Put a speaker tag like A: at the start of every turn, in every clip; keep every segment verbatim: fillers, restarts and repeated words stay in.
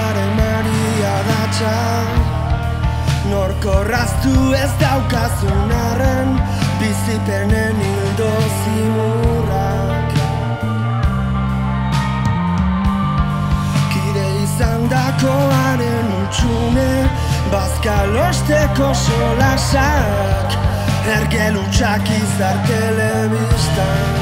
A: Bizitzaren maria datxa, norkorraztu ez daukazun arren, bizipenen hildo zimurrak. Kide izan dakoaren utxune, bazkalosteko solasak, ergelutxak izar telebistan.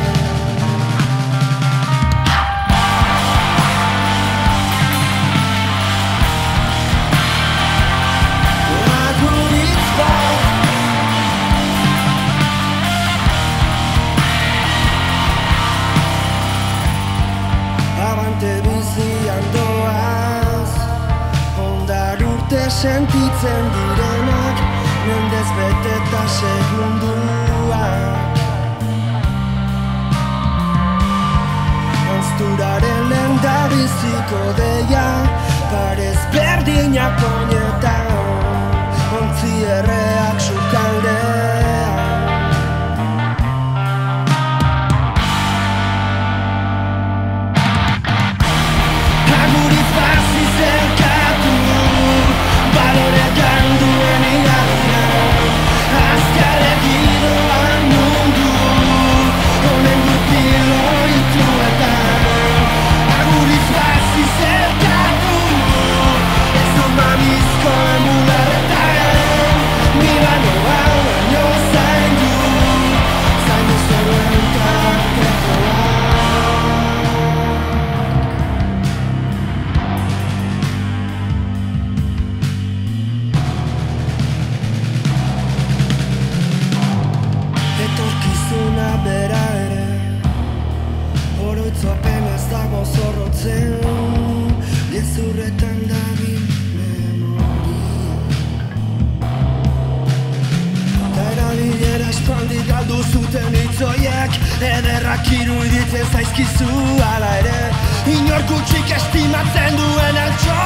A: Sentitzen direnak, mendez beteta segunduak. Anzturaren lenda biziko deia, parez berdinak oinetan, ontzi erreak sukaldean. Aguriz bazi zelkatu, balore ganduen igarrian, azkarek idoan mundu, honen gurpilo ituetan. Aguriz bazi zelkatu, ez dut mamizko emularretan, Milano hau baino zaindu, zaindu zegoen tartekoa. Etorkizuna bera ere, oroitzapen ez dago zorrotzen, gezurretan dabil memoria. Ta erabilera espaldi galdu zuten hitzoiek, ederrak iruditzen zaizkizu ala ere, inor gutxik estimatzen duen altxo.